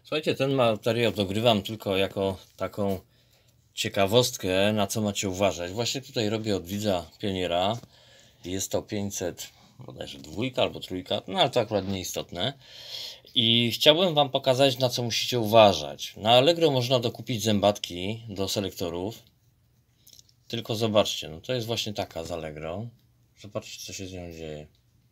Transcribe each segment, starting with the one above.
Słuchajcie, ten materiał dogrywam tylko jako taką ciekawostkę, na co macie uważać. Właśnie tutaj robię od widza pioniera. Jest to 500, bodajże dwójka albo trójka, no ale to akurat nieistotne. I chciałbym Wam pokazać, na co musicie uważać. Na Allegro można dokupić zębatki do selektorów. Tylko zobaczcie, no to jest właśnie taka z Allegro. Zobaczcie, co się z nią dzieje.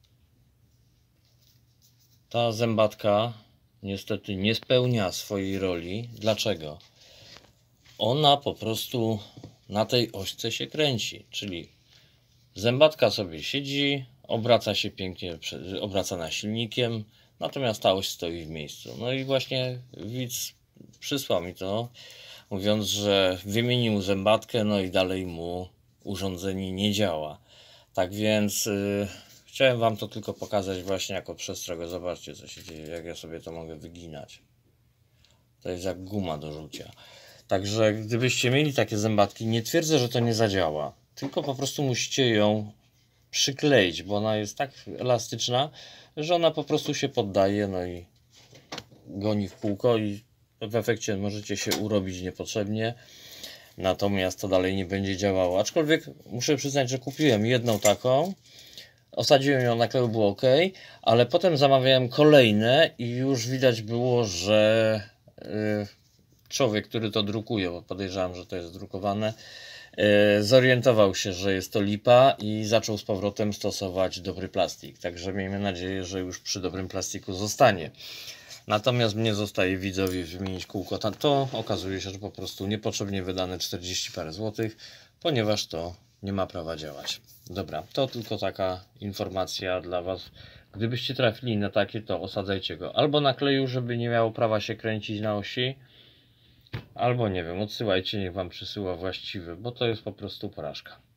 Ta zębatka niestety nie spełnia swojej roli. Dlaczego? Ona po prostu na tej ośce się kręci, czyli zębatka sobie siedzi, obraca się pięknie, obracana silnikiem, natomiast ta oś stoi w miejscu. No i właśnie widz przysłał mi to, mówiąc, że wymienił zębatkę, no i dalej mu urządzenie nie działa. Tak więc chciałem Wam to tylko pokazać właśnie jako przestrogę. Zobaczcie, co się dzieje, jak ja sobie to mogę wyginać. To jest jak guma do rzucia. Także gdybyście mieli takie zębatki, nie twierdzę, że to nie zadziała, tylko po prostu musicie ją przykleić, bo ona jest tak elastyczna, że ona po prostu się poddaje, no i goni w kółko i w efekcie możecie się urobić niepotrzebnie, natomiast to dalej nie będzie działało. Aczkolwiek muszę przyznać, że kupiłem jedną taką, osadziłem ją na kleju, było ok, ale potem zamawiałem kolejne i już widać było, że człowiek, który to drukuje, bo podejrzewam, że to jest drukowane, zorientował się, że jest to lipa i zaczął z powrotem stosować dobry plastik. Także miejmy nadzieję, że już przy dobrym plastiku zostanie. Natomiast mnie zostaje widzowi wymienić kółko. To okazuje się, że po prostu niepotrzebnie wydane 40 parę złotych, ponieważ to nie ma prawa działać. Dobra, to tylko taka informacja dla Was. Gdybyście trafili na takie, to osadzajcie go albo na kleju, żeby nie miało prawa się kręcić na osi, albo nie wiem, odsyłajcie, niech Wam przysyła właściwy, bo to jest po prostu porażka.